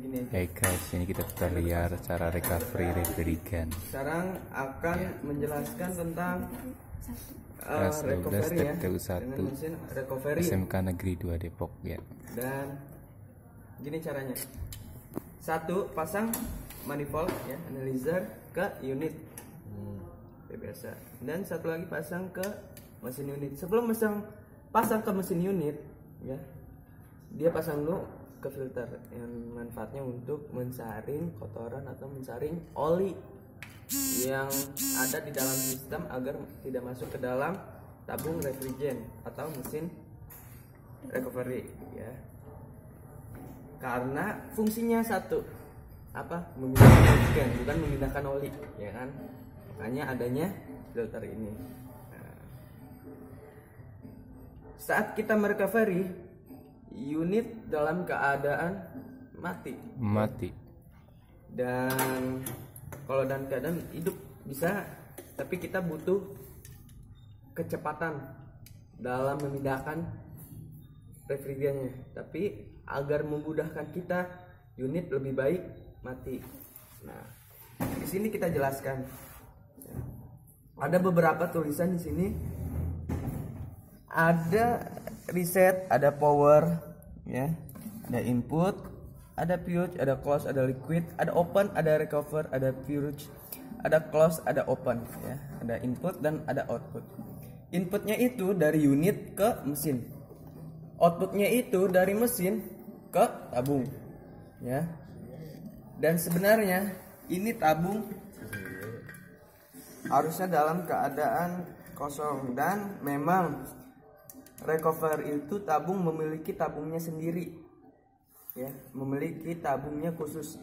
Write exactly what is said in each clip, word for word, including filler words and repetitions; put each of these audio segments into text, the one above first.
gini aja. Hey guys, ini kita tutorial liar cara recovery refrigerant. Sekarang akan menjelaskan tentang uh, Kelas dua belas recovery ya, T P U satu dengan mesin recovery S M K Negeri dua Depok ya. Dan gini caranya. Satu, pasang manifold ya, analyzer ke unit hmm. biasa. Dan satu lagi pasang ke mesin unit. Sebelum pasang pasang ke mesin unit ya, dia pasang dulu ke filter yang manfaatnya untuk mensaring kotoran atau mensaring oli yang ada di dalam sistem agar tidak masuk ke dalam tabung refrigerant atau mesin recovery ya. Karena fungsinya satu, apa? Memindahkan oksigen, bukan memindahkan oli ya kan. Makanya adanya filter ini. Nah, saat kita merecovery, unit dalam keadaan mati. Mati. Dan kalau dalam keadaan hidup bisa, tapi kita butuh kecepatan dalam memindahkan refrigerannya. Tapi agar memudahkan kita, unit lebih baik mati. Nah, di sini kita jelaskan. Ada beberapa tulisan di sini. Ada reset, ada power, ya, ada input, ada purge, ada close, ada liquid, ada open, ada recover, ada purge, ada close, ada open, ya, ada input dan ada output. Inputnya itu dari unit ke mesin, outputnya itu dari mesin ke tabung, ya. Dan sebenarnya ini tabung harusnya dalam keadaan kosong, dan memang recover itu tabung memiliki tabungnya sendiri ya, memiliki tabungnya khusus.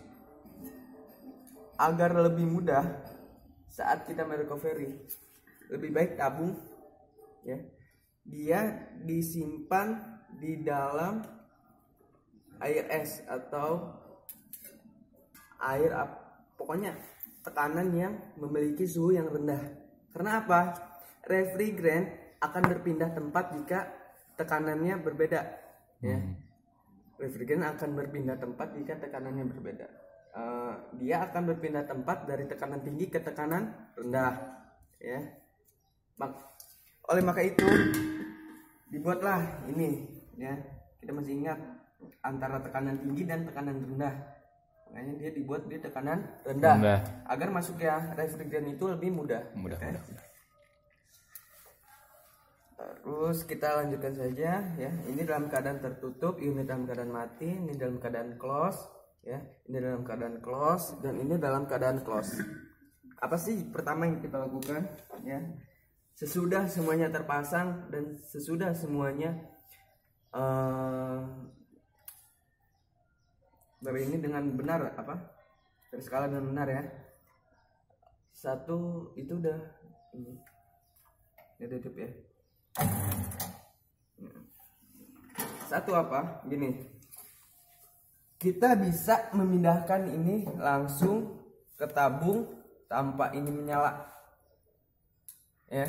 Agar lebih mudah saat kita merecovery, lebih baik tabung ya dia disimpan di dalam air es atau air pokoknya tekanan yang memiliki suhu yang rendah. Karena apa? Refrigerant akan berpindah tempat jika tekanannya berbeda ya. Hmm. Refrigerant akan berpindah tempat jika tekanannya berbeda. Uh, dia akan berpindah tempat dari tekanan tinggi ke tekanan rendah ya. Mak oleh maka itu dibuatlah ini ya. Kita masih ingat antara tekanan tinggi dan tekanan rendah. Makanya dia dibuat di tekanan rendah, rendah. Agar masuknya refrigerant itu lebih mudah. Mudah, okay? mudah, mudah. Terus kita lanjutkan saja ya. Ini dalam keadaan tertutup, unit dalam keadaan mati, ini dalam keadaan close ya. Ini dalam keadaan close dan ini dalam keadaan close. Apa sih pertama yang kita lakukan ya? Sesudah semuanya terpasang dan sesudah semuanya uh, ini dengan benar apa? Terskala dengan benar ya. Satu itu udah ini. Udah tutup ya. Satu apa? Gini. Kita bisa memindahkan ini langsung ke tabung tanpa ini menyala. Ya.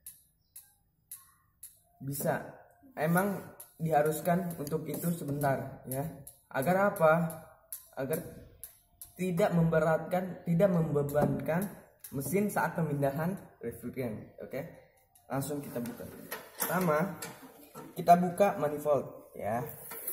Bisa. Emang diharuskan untuk itu sebentar ya. Agar apa? Agar tidak memberatkan, tidak membebankan mesin saat pemindahan refrigerant. Oke. Okay? Langsung kita buka. Pertama, kita buka manifold ya.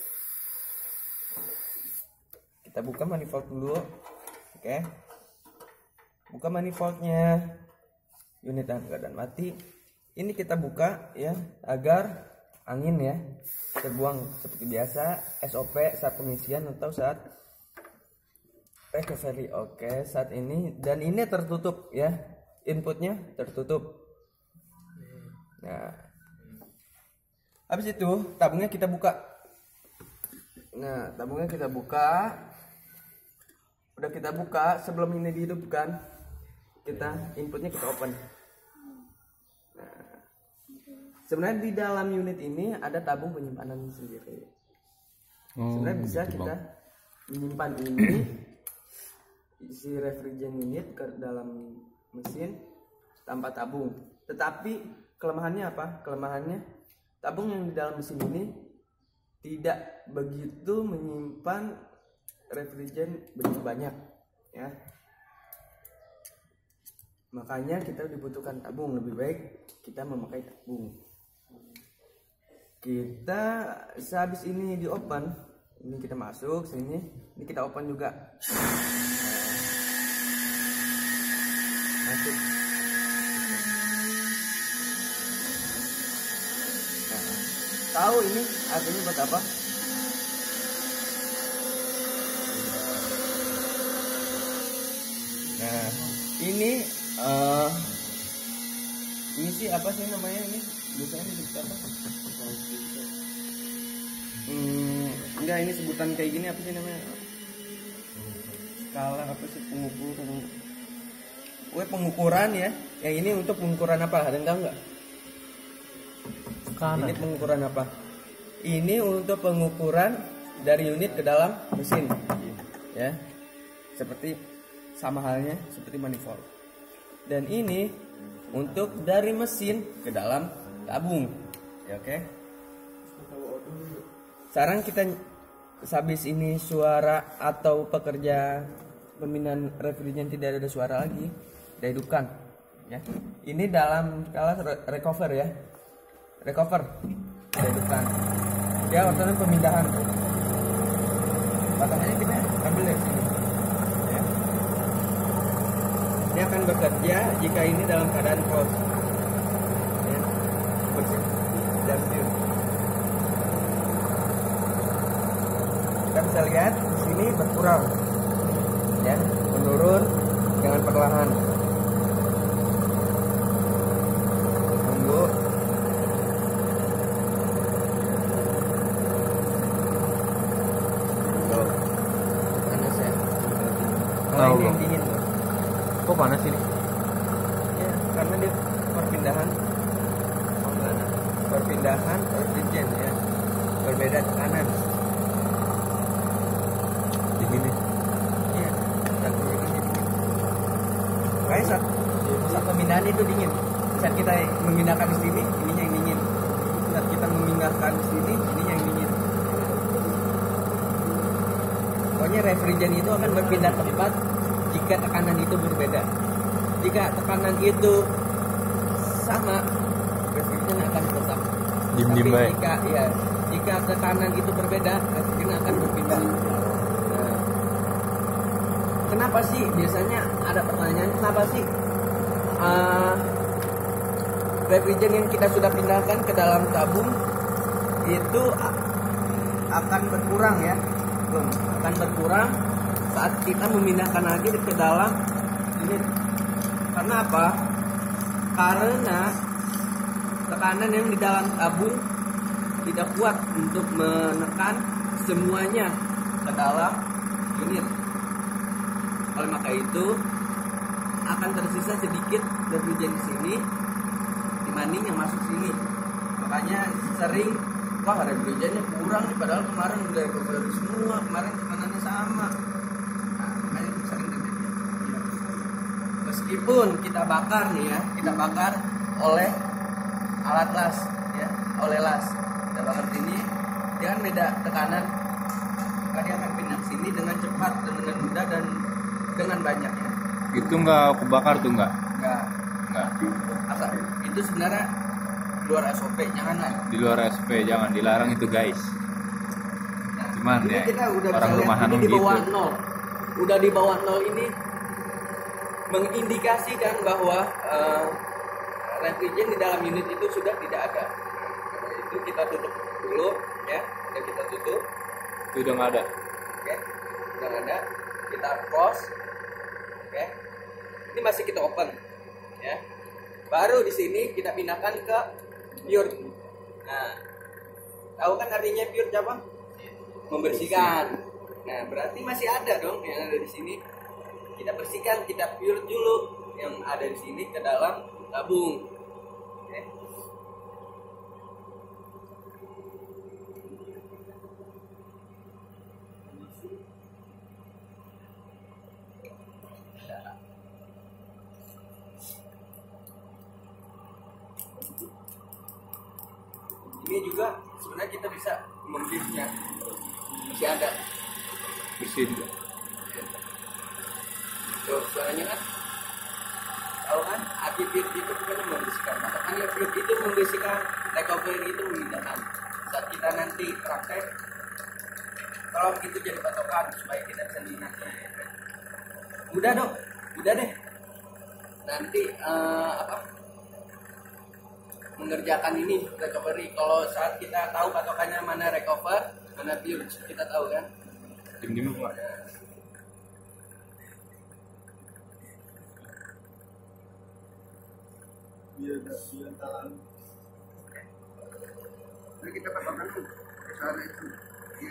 Kita buka manifold dulu. Oke. Okay. Buka manifoldnya. Unit dalam keadaan mati. Ini kita buka ya agar angin ya terbuang seperti biasa, S O P saat pengisian atau saat recovery. Oke, saat ini dan ini tertutup ya. Inputnya tertutup. Nah, habis itu tabungnya kita buka. Nah, tabungnya kita buka. Udah kita buka, sebelum ini dihidupkan, kita inputnya kita open. Nah, sebenarnya di dalam unit ini ada tabung penyimpanan sendiri. Oh, sebenarnya bisa gitu kita bang. menyimpan ini isi refrigerant unit ke dalam mesin tanpa tabung. Tetapi kelemahannya apa? Kelemahannya tabung yang di dalam mesin ini tidak begitu menyimpan refrigerant begitu banyak ya. Makanya kita dibutuhkan tabung. Lebih baik kita memakai tabung. Kita sehabis ini di open, ini kita masuk sini, ini kita open juga. Masuk. Nah, tahu ini artinya buat apa? Nah, ini uh, ini sih apa sih namanya ini? Biasanya disebut apa? Hmm, enggak, ini sebutan kayak gini apa sih namanya? Skala apa sih, pengukuran? Weh, pengukuran ya. Yang ini untuk pengukuran apa? Ada yang tahu nggak? Ini pengukuran apa? Ini untuk pengukuran dari unit ke dalam mesin. Ya. Seperti sama halnya seperti manifold. Dan ini untuk dari mesin ke dalam tabung. Ya, oke. Sekarang kita habis ini suara atau pekerja pemindahan refrigerant tidak ada suara lagi, kita hidupkan ya. Ini dalam skala recover ya. Recover. Kita hidupkan. Ya, waktu pemindahan. Batangannya kita ambil dari sini. Ya. Ini akan bekerja jika ini dalam keadaan close. Ya. Bersih dan pure. Kita bisa lihat di sini berkurang, ya, menurun dengan perlahan. Tunggu. Tuh, panas ya. Kalau ini yang dingin. Kok panas ini? Ya, karena dia perpindahan, perpindahan refrigerant ya, berbeda tekanan. Gini, iya, satunya gini, dingin. Kayak saat, saat pemindahan itu dingin. Saat kita memindahkan di sini, ininya yang dingin. Saat kita memindahkan di sini, ininya yang dingin. Pokoknya refrigerant itu akan berpindah tempat jika tekanan itu berbeda. Jika tekanan itu sama, refrigerant akan tetap. Tapi jika ya, jika tekanan itu berbeda, refrigerant akan berpindah. Kenapa sih biasanya ada pertanyaan, kenapa sih uh, refrigerant yang kita sudah pindahkan ke dalam tabung itu akan berkurang ya, belum akan berkurang saat kita memindahkan lagi ke dalam unit. Karena apa? Karena tekanan yang di dalam tabung tidak kuat untuk menekan semuanya ke dalam unit. Oleh maka itu akan tersisa sedikit refrigerant di sini dibanding yang masuk sini. Makanya sering, wah refrigerantnya kurang nih, padahal kemarin udah recover semua, kemarin tekanannya sama. Nah, makanya sering terjadi. Meskipun kita bakar nih ya, kita bakar oleh alat las, ya, oleh las. Kita bakar sini, dia kan beda tekanan, maka dia akan pindah sini dengan cepat dan dengan mudah dan dengan banyak ya. Itu nggak kebakar tuh nggak? Nggak, Nggak. asal itu sebenarnya luar S O P, jangan lah. Di luar S P jangan, dilarang itu guys. Nah, Cuman ini ya kita udah orang bisa rumahan lihat, ini di gitu. bawah nol. Udah di bawah nol ini mengindikasikan bahwa uh, refrigerant di dalam unit itu sudah tidak ada. Itu kita tutup dulu ya, udah kita tutup. Itu udah nggak ada. Oke, udah nggak ada. Kita close. Oke, ini masih kita open, ya. Baru di sini kita pindahkan ke pure. Nah, tahu kan artinya pure apa? Membersihkan. Nah, berarti masih ada dong yang ada di sini. Kita bersihkan, kita pure dulu yang ada di sini ke dalam tabung. Oke. Ini juga sebenarnya kita bisa membersihnya, masih ada. bersih juga. Tuh, suaranya kan tahu kan, aki pure itu bukan membersihkan, makanya pure itu membersihkan, recovery itu memindahkan. Saat kita nanti praktek, kalau itu jadi patokan supaya kita bisa diingatkan. Udah dong, udah deh. Nanti uh, apa? Mengerjakan ini recovery. Kalau saat kita tahu patokannya mana recover, mana pure, kita tahu kan? Diem-diem Pak. Biar biar tahan. Jadi kita tambahkan tuh cara itu, ya.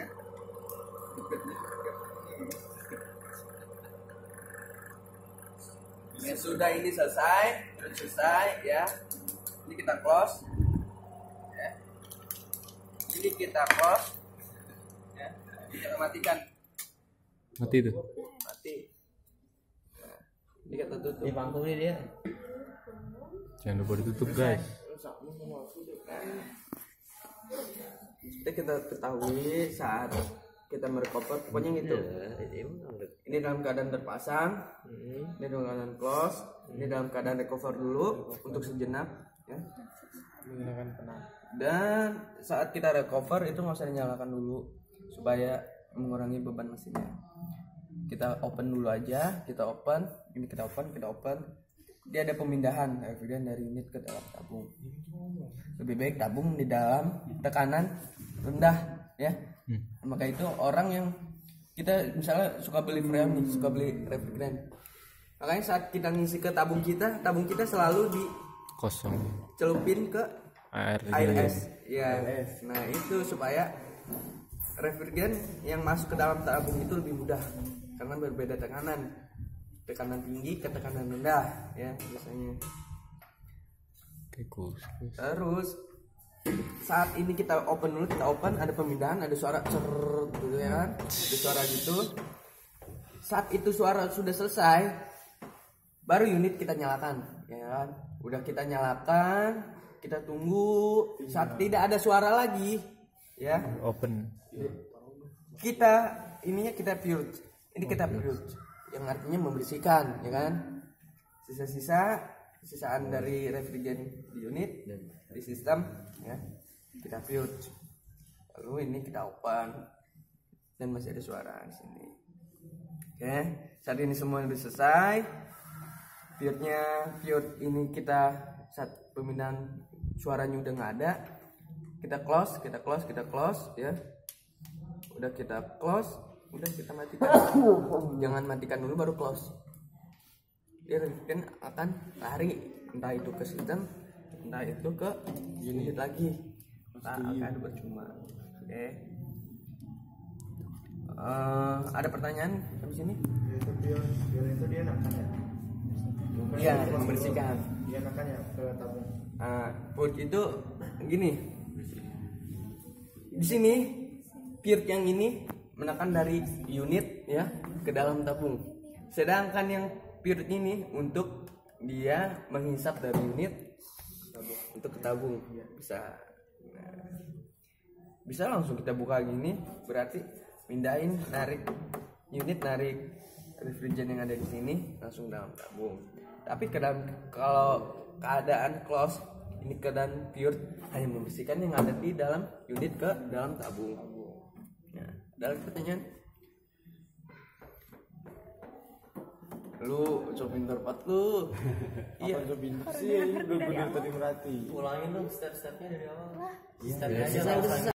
Ya sudah, ini selesai, sudah selesai, ya. Ini kita close, ya. Ini kita close, ya. Ini kita matikan, Mati itu. mati. Nah, ini kita tutup. Di pangkungnya dia. Jangan lupa ditutup guys. Kita kita ketahui saat kita merecover, pokoknya gitu. Ini dalam keadaan terpasang, ini dalam keadaan close, ini dalam keadaan recover dulu untuk sejenak, ya. Dan saat kita recover itu nggak usah dinyalakan dulu supaya mengurangi beban mesinnya. Kita open dulu aja, kita open, ini kita open, kita open. Dia ada pemindahan refrigerant dari unit ke dalam tabung. Lebih baik tabung di dalam tekanan rendah, ya. Hmm. Maka itu orang yang kita misalnya suka beli freon nih, suka beli refrigerant. Makanya saat kita ngisi ke tabung kita, tabung kita selalu Kosong. dicelupin ke Air. air es. Ya, nah itu supaya refrigerant yang masuk ke dalam tabung itu lebih mudah karena berbeda tekanan. Tekanan tinggi ke tekanan rendah, ya biasanya. Terus saat ini kita open dulu, kita open, ada pemindahan, ada suara cer gitu ya kan, ada suara gitu. Saat itu suara sudah selesai, baru unit kita nyalakan, ya kan. Udah kita nyalakan, kita tunggu. Saat tidak ada suara lagi, ya. Open. Kita ininya kita purge, ini kita purge, yang artinya membersihkan, ya kan. Sisa-sisa sisaan dari refrigerant di unit di sistem, ya kita purge. Lalu ini kita open dan masih ada suara di sini. Oke, saat ini semua sudah selesai. Purge-nya, purge ini kita saat pemindahan suaranya udah nggak ada, kita close, kita close, kita close, ya. Udah kita close, udah kita matikan. Jangan matikan dulu baru close. Dia kan akan lari entah itu ke sistem, entah itu ke unit lagi. Tak akan percuma. Oke. Okay. Uh, ada pertanyaan sampai sini? Itu dia, dia itu dia nakan ya. Iya, membersihkan. Dia nakan ya ke tabung. Uh, purge itu gini. Di sini purge yang ini menekan dari unit, ya, ke dalam tabung. Sedangkan yang purge ini untuk dia menghisap dari unit untuk ke tabung. Bisa nah, bisa langsung kita buka gini, berarti pindahin, narik unit, narik refrigerant yang ada di sini langsung dalam tabung. Tapi keadaan kalau keadaan close, ini keadaan pure, hanya membersihkan yang ada di dalam unit ke dalam tabung. Nah, ada pertanyaan? Lu coba pintar pat lu. Iya, Coba pintar sih, ini bener-bener tadi merhati. Ulangin dong step-stepnya dari awal. Iya, Stepnya aja selesai, langsung.